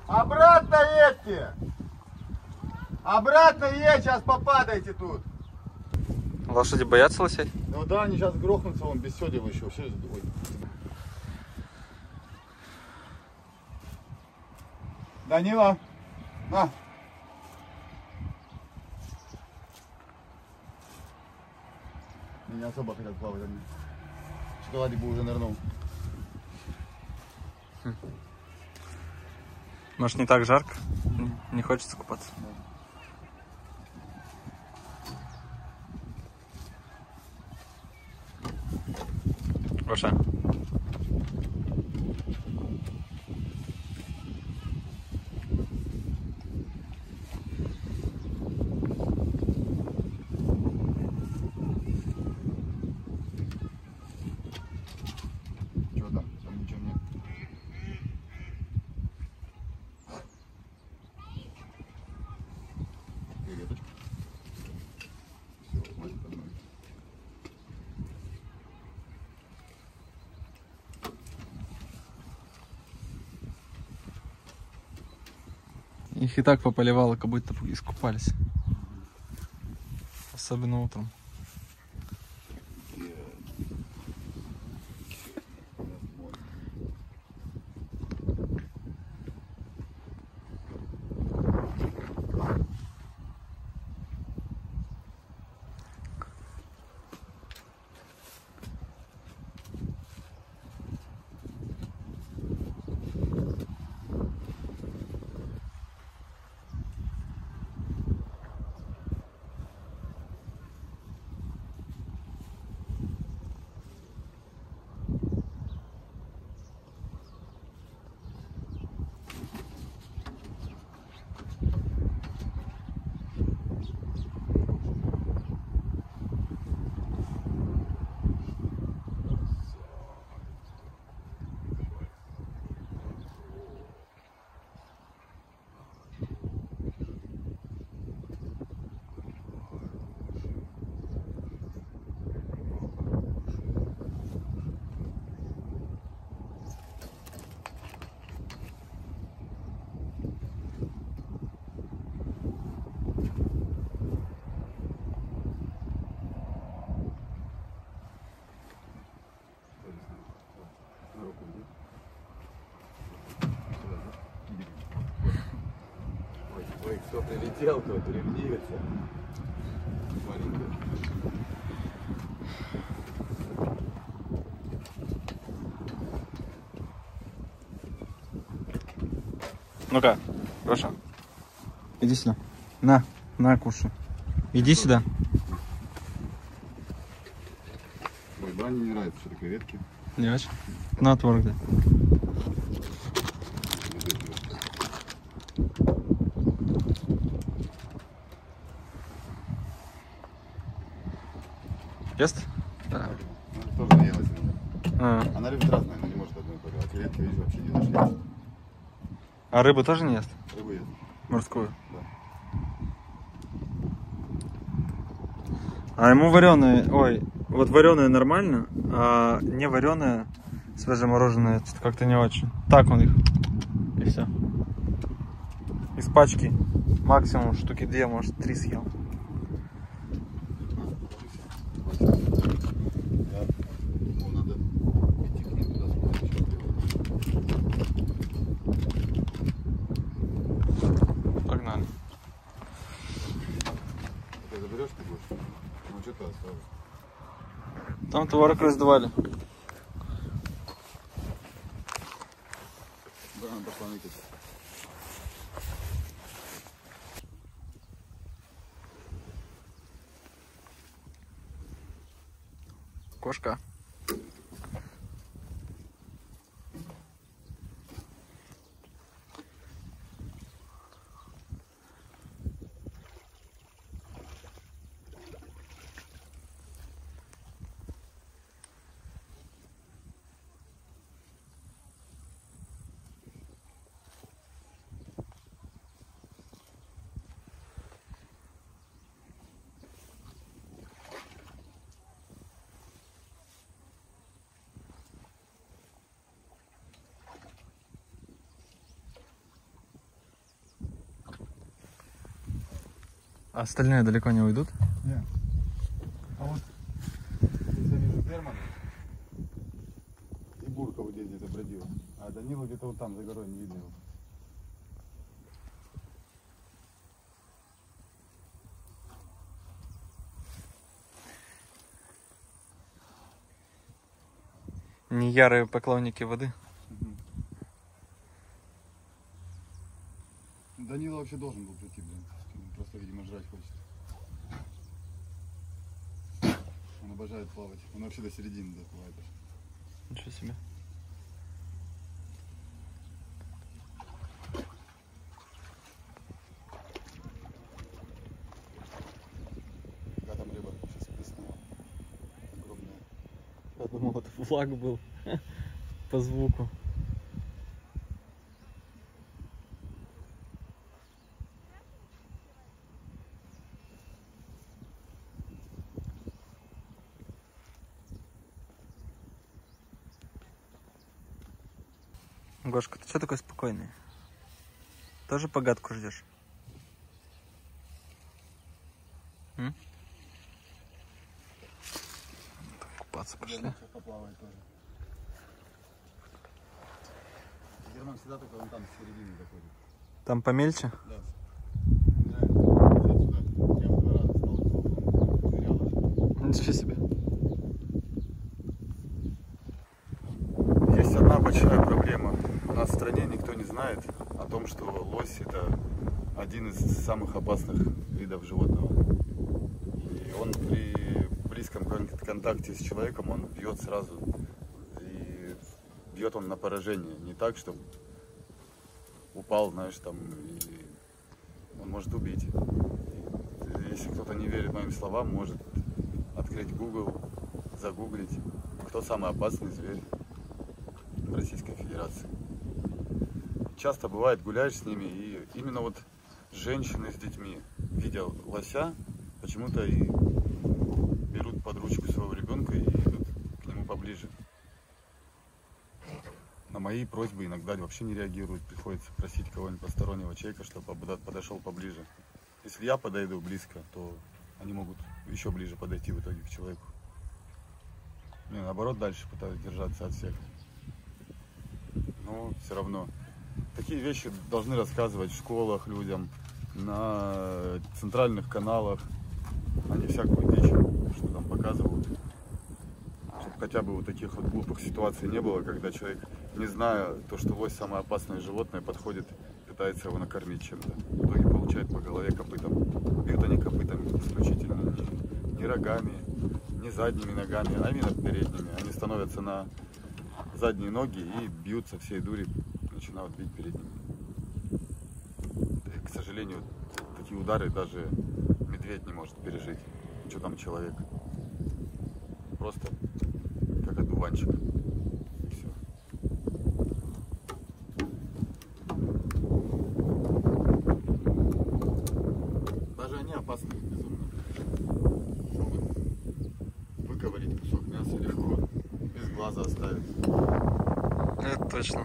Обратно едьте! Обратно едь, сейчас попадаете тут. Лошади боятся лосей? Ну да, они сейчас грохнутся, он без седел еще. Все. Ой. Данила, на. Не особо хотят плавать они. Шоколадик бы уже нырнул. Может, не так жарко? Не хочется купаться? Гоша. Чего там? Там ничего нет. Креветочка. Все, хватит одной. Их и так пополивало, как будто искупались. Особенно утром. Ой, кто прилетел, тот ревнивится. Маленький. Ну-ка, Гоша. Иди сюда. На, кушай. Иди сюда. Ой, Бане не нравится, что-то креветки. Не очень? На, творог дай. Ест? Да. Она тоже наелась. Она любит разное, она не может одной поговорить. А креветки, видишь, вообще не зашли. А рыбу тоже не ест? Рыбу ест. Морскую? Да. А ему вареные, ой, вот вареные нормально, а не вареные, свежемороженые, что-то как-то не очень. Так он их, и все. Из пачки максимум штуки 2, может 3 съел. Погнали. Ты заберешь, ты будешь? Ну что ты оставишь? Там творог раздавали. Да, она пошла ныкать. Кошка. А остальные далеко не уйдут? Нет. А вот здесь я вижу Германа и Бурка вот здесь где-то бродила. А Данила где-то вот там за горой, не видно его. Не ярые поклонники воды. Данила вообще должен был прийти, блин. Просто, видимо, жрать хочет. Он обожает плавать. Он вообще до середины доплывает. Ничего себе. Какая там рыба сейчас плеснула. Огромная. Я думал, это флаг был по звуку. Гошка, ты что такой спокойный? Тоже погадку ждешь? Купаться пошли. Герман сейчас поплавает тоже. Герман всегда только вон там, с середины доходит. Там помельче? Да. Нравится. Прям 2 раза стал, нырял. Ничего себе. Есть одна большая проблема. У нас в стране никто не знает о том, что лось — это один из самых опасных видов животного. И он при близком контакте с человеком, он бьет сразу. И бьет он на поражение. Не так, что упал, знаешь, там, и он может убить. И если кто-то не верит моим словам, может открыть Google, загуглить, кто самый опасный зверь в Российской Федерации. Часто бывает, гуляешь с ними, и именно вот женщины с детьми, видя лося, почему-то и берут под ручку своего ребенка и идут к нему поближе. На мои просьбы иногда вообще не реагируют, приходится просить кого-нибудь постороннего человека, чтобы подошел поближе. Если я подойду близко, то они могут еще ближе подойти в итоге к человеку. Не, наоборот, дальше пытаюсь держаться от всех. Но все равно. Такие вещи должны рассказывать в школах людям, на центральных каналах, а не всякую дичь, что там показывают. Чтобы хотя бы вот таких вот глупых ситуаций не было, когда человек, не зная то, что лось самое опасное животное, подходит, пытается его накормить чем-то. В итоге получает по голове копытом. Бьют они копытами исключительно. Не рогами, не задними ногами, а именно передними. Они становятся на задние ноги и бьют со всей дури, начинают бить передними. И, к сожалению, такие удары даже медведь не может пережить. Что там человек? Просто как одуванчик. И все. Даже они опасны безумно. Могут выковырить кусок мяса легко, без глаза оставить. Это точно.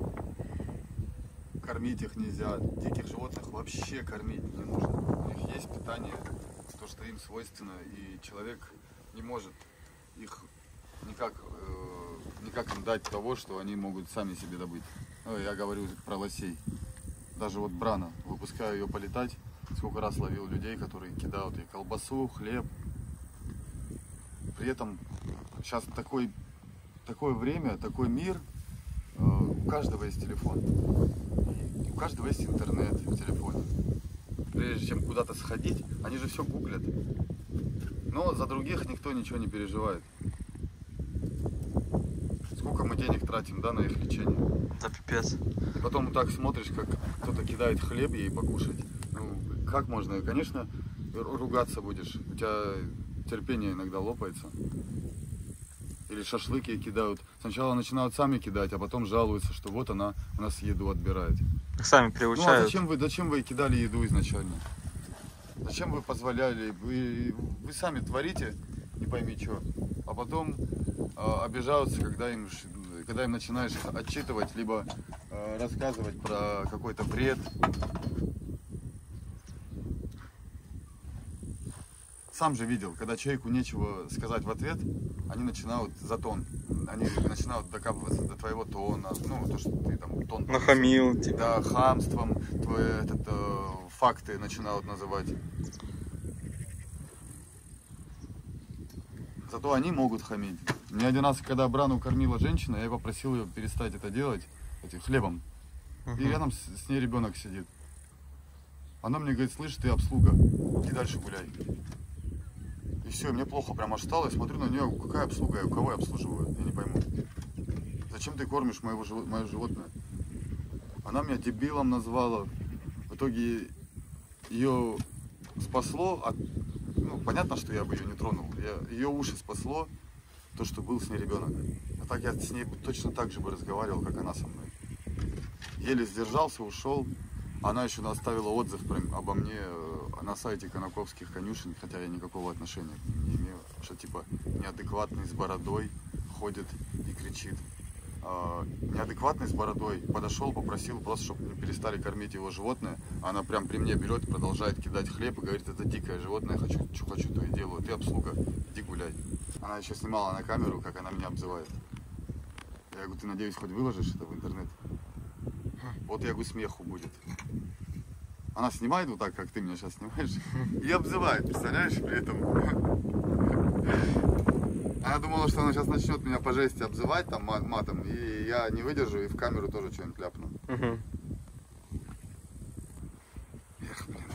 Кормить их нельзя. Диких животных вообще кормить не нужно. У них есть питание, то, что им свойственно, и человек не может их никак им дать того, что они могут сами себе добыть. Ну, я говорю про лосей. Даже вот брана, выпускаю ее полетать, сколько раз ловил людей, которые кидают ей колбасу, хлеб. При этом сейчас такое время, такой мир, у каждого есть телефон. И у каждого есть интернет в телефоне. Прежде чем куда-то сходить, они же все гуглят. Но за других никто ничего не переживает. Сколько мы денег тратим, да, на их лечение? Да пипец. И потом так смотришь, как кто-то кидает хлеб ей покушать. Ну, как можно? Конечно, ругаться будешь. У тебя терпение иногда лопается. Или шашлыки кидают. Сначала начинают сами кидать, а потом жалуются, что вот она у нас еду отбирает. Их сами Ну приучают. а зачем вы кидали еду изначально? Зачем вы позволяли? Вы сами творите, не пойми что. А потом обижаются, когда им начинаешь отчитывать, либо рассказывать про какой-то бред. сам же видел, когда человеку нечего сказать в ответ, они начинают за тон. Они начинают докапываться до твоего тона, ну, то, что ты там тон... Нахамил, типа. Да, хамством, твои факты начинают называть. Зато они могут хамить. Мне один раз, когда Брану кормила женщина, я попросил ее перестать это делать хлебом. И рядом с ней ребенок сидит. Она мне говорит: слышь, ты обслуга, иди дальше гуляй. И все, мне плохо прям аж стало, я смотрю на нее, какая обслуга, я кого я обслуживаю, я не пойму. Зачем ты кормишь мое животное? Она меня дебилом назвала. В итоге ее спасло от... Ну, понятно, что я бы ее не тронул. Ее уши спасло то, что был с ней ребенок. А так я с ней точно так же бы разговаривал, как она со мной. Еле сдержался, ушел. Она еще оставила отзыв обо мне на сайте Конаковских конюшен, хотя я никакого отношения к ним не имею. Что типа неадекватный с бородой ходит и кричит. Неадекватный с бородой подошел, попросил просто, чтобы не перестали кормить его животное. Она прям при мне берет и продолжает кидать хлеб и говорит: это дикое животное, что хочу, то и делаю. Ты обслуга, иди гуляй. Она еще снимала на камеру, как она меня обзывает. Я говорю: ты, надеюсь, хоть выложишь это в интернет? Вот я говорю, смеху будет. Она снимает вот так, как ты меня сейчас снимаешь, и обзывает, представляешь, при этом. Она думала, что она сейчас начнет меня по жести обзывать там матом, и я не выдержу и в камеру тоже что-нибудь ляпну. Эх, блин.